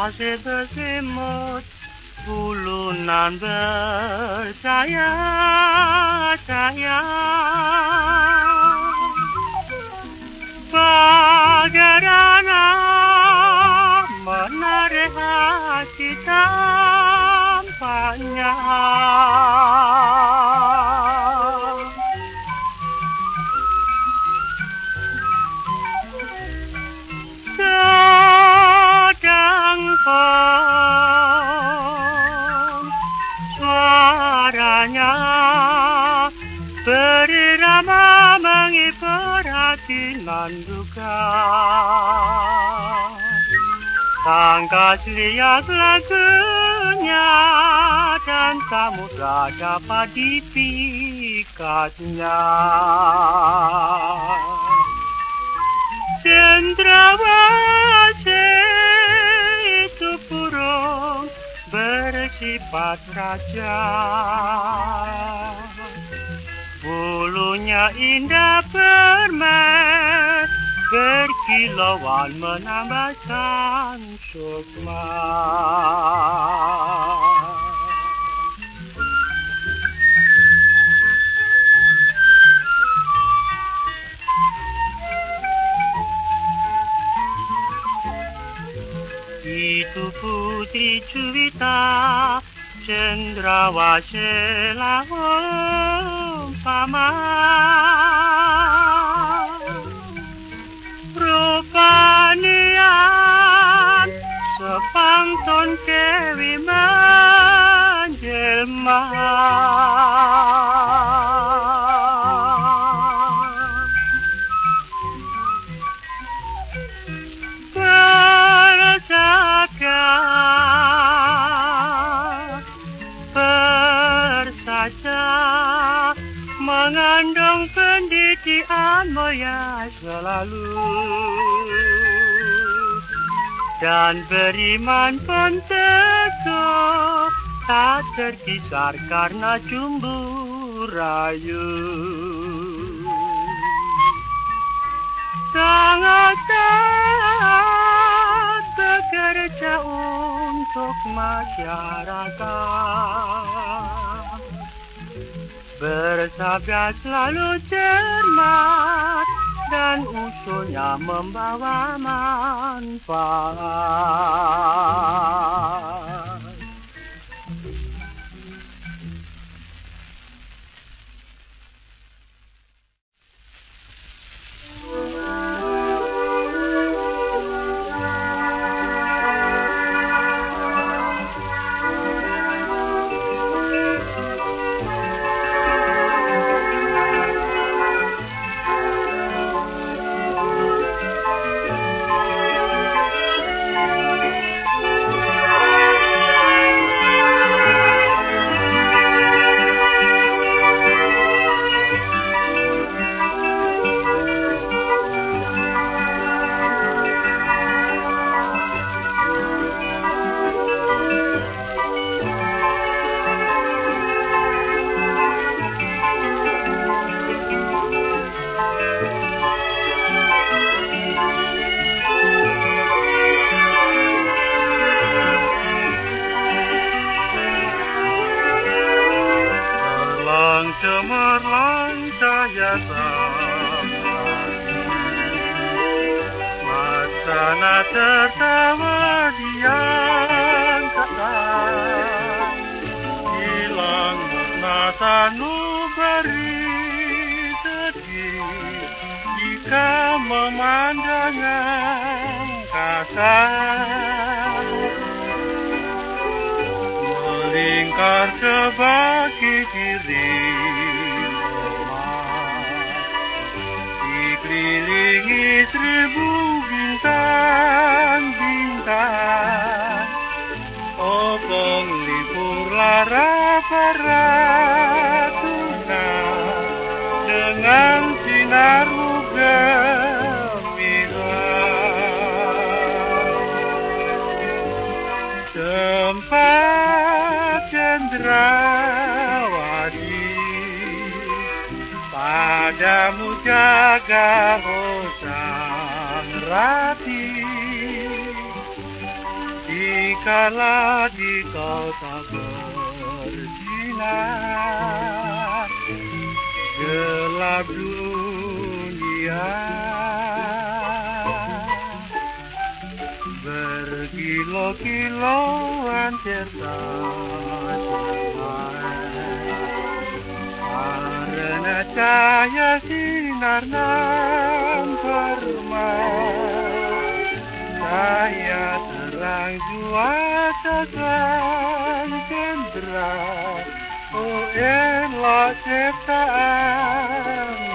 masih berselimut bulunan bersayap-sayap. Bagaimana menarik hati tampaknya. Sedangkan suaranya berirama menghibur hati nan duka. Tangkas liat lagunya dan tak mudah dapat dipikatnya. Cendrawasih itu burung bersifat raja. Bulunya indah permen, berkilauan menambahkan sukma. Itu putri Juwita, cendrawasih umpama. Rupanian sepantun kewi menjelma. Mengandung pendidikan mulia selalu dan beriman pun teguh, tak terkisar karena cumbu rayu. Sangat taat bekerja untuk masyarakat, bersabda selalu cermat dan usulnya membawa manfaat. Cemerlang cahaya Maksana tertawa diang kata hilang musnatanu beri sedih jika memandang angkasa melingkar sebagi diri dikelilingi 1000 bintang-bintang, obong libur lara para tuna dengan sinarmu gemilang. Tempat cendrawasih padamu jaga hosang rati. dikala di kau tak bersinar, gelap dunia, berkilo-kiloan tertahan, karena cahaya sinar nan permai, cahaya terang cuaca dan cendera, oh elok ciptaan